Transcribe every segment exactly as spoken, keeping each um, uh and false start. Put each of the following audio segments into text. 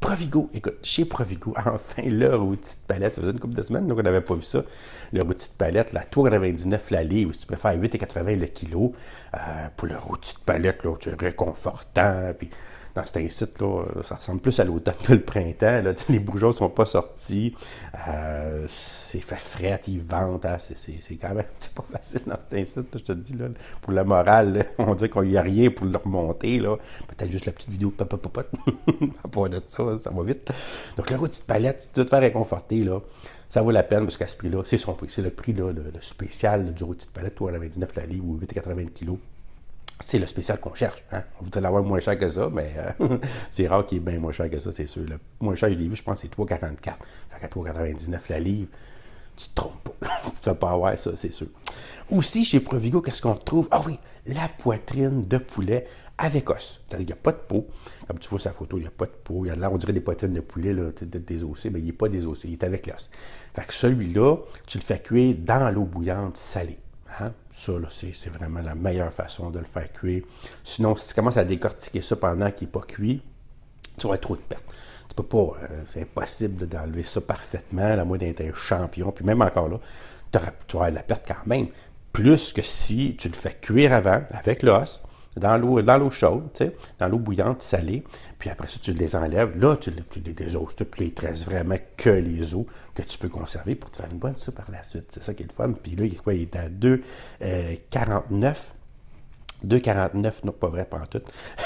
Provigo, écoute, chez Provigo, enfin, le rôti de palette, ça faisait une couple de semaines, donc on n'avait pas vu ça. Le rôti de palette, la trois quatre-vingt-dix-neuf la livre, si tu préfères huit quatre-vingts le kilo. Euh, pour le rôti de palette, là, c'est réconfortant, puis dans cet incite, là, ça ressemble plus à l'automne que le printemps. Là. Les bourgeons ne sont pas sortis. Euh, c'est fait fret, ils vendent. Hein. C'est quand même c'est pas facile dans cet incite, je te dis. Là. Pour la morale, là, on dirait qu'il n'y a rien pour le remonter. Peut-être juste la petite vidéo de papa papa. À part de ça, ça va vite. Donc, le rôti de palette, si tu veux te faire réconforter, là, ça vaut la peine parce qu'à ce prix-là, c'est son prix. C'est le prix là, le, le spécial là, du rôti de palette, trois quatre-vingt-dix-neuf la livre ou huit quatre-vingts le kilo. C'est le spécial qu'on cherche. Hein? On voudrait l'avoir moins cher que ça, mais euh, c'est rare qu'il est bien moins cher que ça, c'est sûr. Le moins cher, je l'ai vu, je pense, c'est trois quarante-quatre. Fait qu'à trois quatre-vingt-dix-neuf la livre, tu te trompes pas. Tu ne te fais pas avoir ça, c'est sûr. Aussi, chez Provigo, qu'est-ce qu'on retrouve? Ah oui, la poitrine de poulet avec os. C'est-à-dire qu'il n'y a pas de peau. Comme tu vois sur la photo, il n'y a pas de peau. Il y a là, on dirait des poitrines de poulet, là, désossées, mais il n'est pas désossé, il est avec l'os. Fait que celui-là, tu le fais cuire dans l'eau bouillante salée. Hein? Ça, c'est vraiment la meilleure façon de le faire cuire. Sinon, si tu commences à décortiquer ça pendant qu'il n'est pas cuit, tu vas avoir trop de pertes. Tu peux pas, euh, c'est impossible d'enlever ça parfaitement, à moins d'être un champion. Puis même encore là, tu vas avoir de la perte quand même. Plus que si tu le fais cuire avant, avec l'os, dans l'eau dans l'eau chaude, dans l'eau bouillante, salée, puis après ça, tu les enlèves. Là, tu, tu les désoses, puis il te reste vraiment que les os que tu peux conserver pour te faire une bonne soupe par la suite. C'est ça qui est le fun. Puis là, il, quoi, il est à deux quarante-neuf. deux quarante-neuf, non, pas vrai, pas en tout.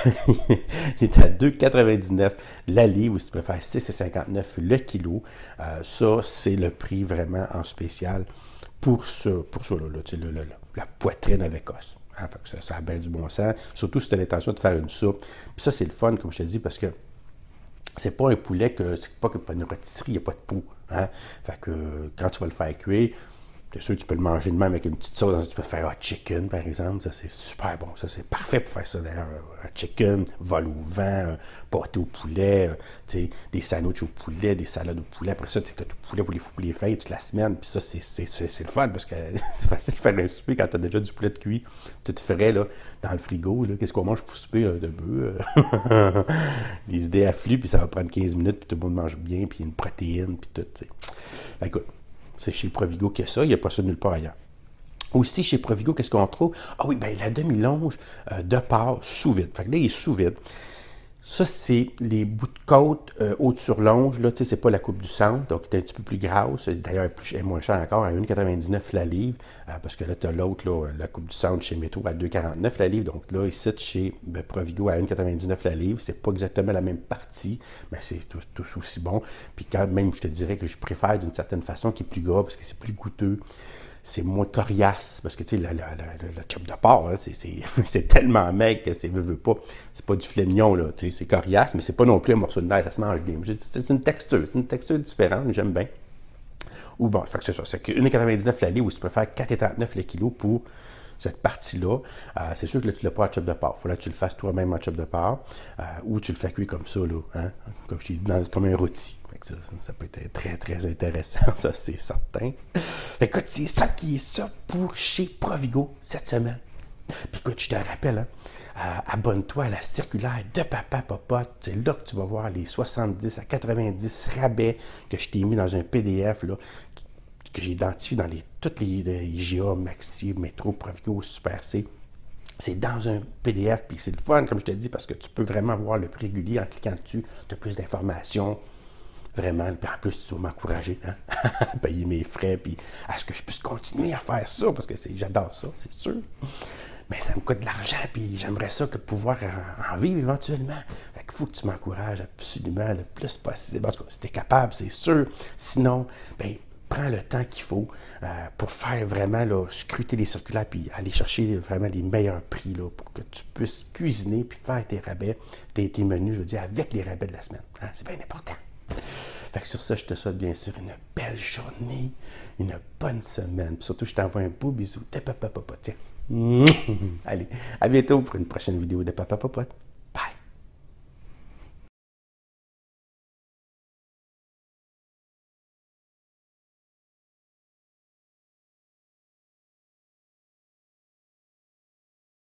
Il est à deux quatre-vingt-dix-neuf la livre, ou si tu préfères six cinquante-neuf le kilo. Euh, ça, c'est le prix vraiment en spécial pour ça, pour ça là, là, le, le, le, la poitrine avec os. Hein, fait que ça, ça a bien du bon sens. Surtout si tu as l'intention de faire une soupe. Puis ça, c'est le fun, comme je te dis, parce que c'est pas un poulet que c'est pas une rôtisserie, il n'y a pas de peau. Hein? Fait que quand tu vas le faire cuire, c'est sûr que tu peux le manger de même avec une petite sauce. Tu peux faire hot chicken, par exemple. Ça, c'est super bon. Ça, c'est parfait pour faire ça. D'ailleurs, hot chicken, vol au vent, pâté au poulet, euh, des sandwichs au poulet, des salades au poulet. Après ça, tu as tout poulet pour les, pour les fêtes toute la semaine. Puis ça, c'est le fun parce que c'est facile de faire un souper quand tu as déjà du poulet de cuit. Tu te ferais là, dans le frigo. Qu'est-ce qu'on mange pour souper euh, de bœuf? Les idées affluent, puis ça va prendre quinze minutes, puis tout le monde mange bien, puis il y a une protéine, puis tout. T'sais. Écoute. C'est chez Provigo qu'il y a ça, il n'y a pas ça nulle part ailleurs. Aussi, chez Provigo, qu'est-ce qu'on trouve? Ah oui, bien, la demi-longe euh, de porc sous vide. Fait que là, il est sous vide. Ça, c'est les bouts de côte euh, haute sur longe. Là, tu sais, c'est pas la coupe du centre, donc il est un petit peu plus grasse. D'ailleurs, elle est moins cher encore, à un quatre-vingt-dix-neuf la livre, euh, parce que là, tu as l'autre, la coupe du centre chez Métro à deux quarante-neuf la livre. Donc là, ici, chez ben, Provigo à un quatre-vingt-dix-neuf la livre, c'est pas exactement la même partie, mais c'est tout, tout aussi bon. Puis quand même, je te dirais que je préfère d'une certaine façon qui est plus gras, parce que c'est plus goûteux. C'est moins coriace, parce que, tu sais, le chop de porc, hein, c'est tellement maigre que c'est veut, veut pas. C'est pas du filet mignon, là, tu sais, c'est coriace, mais c'est pas non plus un morceau de nerf, ça se mange bien. C'est une texture, c'est une texture différente, j'aime bien. Ou bon, c'est ça, c'est que un quatre-vingt-dix-neuf la livre, ou si tu préfères quatre trente-neuf le kilo pour cette partie-là. Euh, c'est sûr que là, tu ne l'as pas en chop de porc. Il faut que tu le fasses toi-même en chop de porc, euh, ou tu le fais cuire comme ça, là, hein, comme, je dans, comme un rôti. Ça, ça, ça peut être très, très intéressant, ça, c'est certain. Écoute, c'est ça qui est ça pour chez Provigo cette semaine. Puis écoute, je te rappelle, hein, euh, abonne-toi à la circulaire de Papa Popote. C'est là que tu vas voir les soixante-dix à quatre-vingt-dix rabais que je t'ai mis dans un P D F, là, que j'ai identifié dans les, toutes les, les I G A, Maxi, Métro, Provigo, Super C. C'est dans un P D F, puis c'est le fun, comme je te dis, parce que tu peux vraiment voir le prix régulier en cliquant dessus. Tu as plus d'informations. Vraiment, puis en plus, tu vas m'encourager hein, à payer mes frais, puis à ce que je puisse continuer à faire ça, parce que j'adore ça, c'est sûr. Mais ça me coûte de l'argent, puis j'aimerais ça que de pouvoir en, en vivre éventuellement. Fait qu'il faut que tu m'encourages absolument le plus possible. En tout cas, si tu es capable, c'est sûr. Sinon, bien, prends le temps qu'il faut euh, pour faire vraiment, là, scruter les circulaires, puis aller chercher vraiment les meilleurs prix, là, pour que tu puisses cuisiner, puis faire tes rabais, tes, tes menus, je veux dire, avec les rabais de la semaine. Hein? C'est bien important. Fait que sur ça, je te souhaite bien sûr une belle journée, une bonne semaine. Puis surtout, je t'envoie un beau bisou de Papa Popote. Tiens. Allez, à bientôt pour une prochaine vidéo de Papa Popote.